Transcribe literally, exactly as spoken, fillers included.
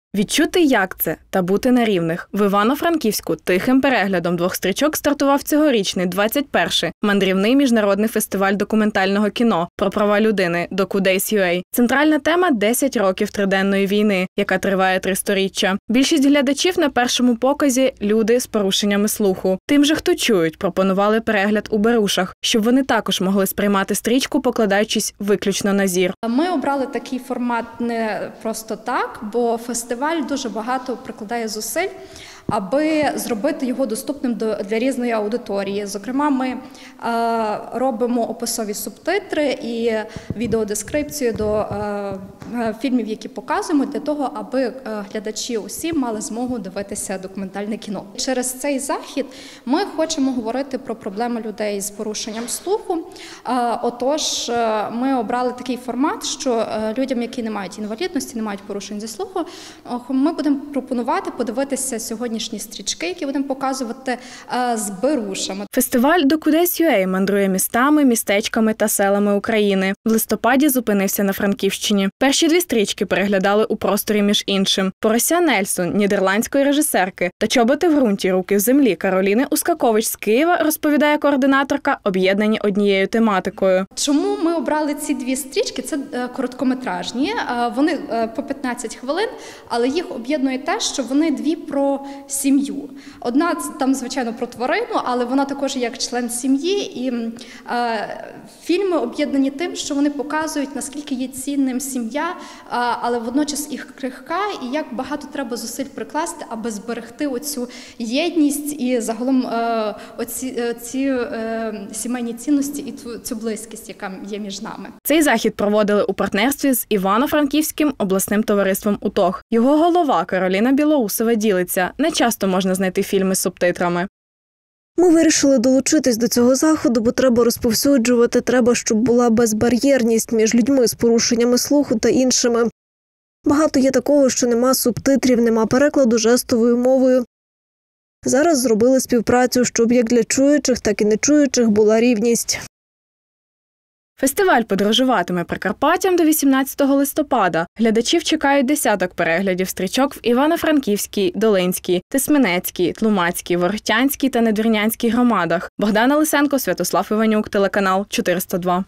Відчути, як це – та бути на рівних. В Івано-Франківську тихим переглядом двох стрічок стартував цьогорічний двадцять перший мандрівний міжнародний фестиваль документального кіно про права людини «DocuDays.ua». Центральна тема – десять років триденної війни, яка триває три сторіччя. Більшість глядачів на першому показі – люди з порушеннями слуху. Тим же, хто чують, пропонували перегляд у берушах, щоб вони також могли сприймати стрічку, покладаючись виключно на зір. Ми обрали такий формат не просто так, бо фестиваль Фестиваль дуже багато прикладає зусиль, аби зробити його доступним для різної аудиторії. Зокрема, ми робимо описові субтитри і відеодескрипцію до фільмів, які показуємо, для того, аби глядачі усі мали змогу дивитися документальне кіно. Через цей захід ми хочемо говорити про проблеми людей з порушенням слуху. Отож, ми обрали такий формат, що людям, які не мають інвалідності, не мають порушень зі слуху, ми будемо пропонувати подивитися сьогоднішні стрічки, які будемо показувати з берушами. Фестиваль «DocuDays.ua» мандрує містами, містечками та селами України. В листопаді зупинився на Франківщині. Перші дві стрічки переглядали у просторі між іншим. «Порося Нельсон» нідерландської режисерки та «Чоботи в ґрунті, руки в землі» Кароліни Ускакович з Києва, розповідає координаторка, об'єднані однією тематикою. Чому ми обрали ці дві стрічки? Це короткометражні. Вони по п'ятнадцять хвилин, але їх об'єднує те, що вони дві про сім'ю. Одна там, звичайно, про тварину, але вона також як член сім'ї. І е, фільми об'єднані тим, що вони показують, наскільки є цінним сім'я, е, але водночас і крихка, і як багато треба зусиль прикласти, аби зберегти оцю єдність і загалом е, оці, оці е, сімейні цінності і ту, цю близькість, яка є між нами. Цей захід проводили у партнерстві з Івано-Франківським обласним товариством «УТОГ». Його голова Кароліна Білоусова ділиться. Не часто можна знайти фільми з субтитрами. Ми вирішили долучитись до цього заходу, бо треба розповсюджувати, треба, щоб була безбар'єрність між людьми з порушеннями слуху та іншими. Багато є такого, що нема субтитрів, нема перекладу жестовою мовою. Зараз зробили співпрацю, щоб як для чуючих, так і нечуючих була рівність. Фестиваль подорожуватиме Прикарпаттям до вісімнадцятого листопада. Глядачів чекають десяток переглядів стрічок в Івано-Франківській, Долинській, Тисменецькій, Тлумацькій, Ворохтянській та Надвірнянській громадах. Богдана Лисенко, Святослав Іванюк, телеканал чотириста два.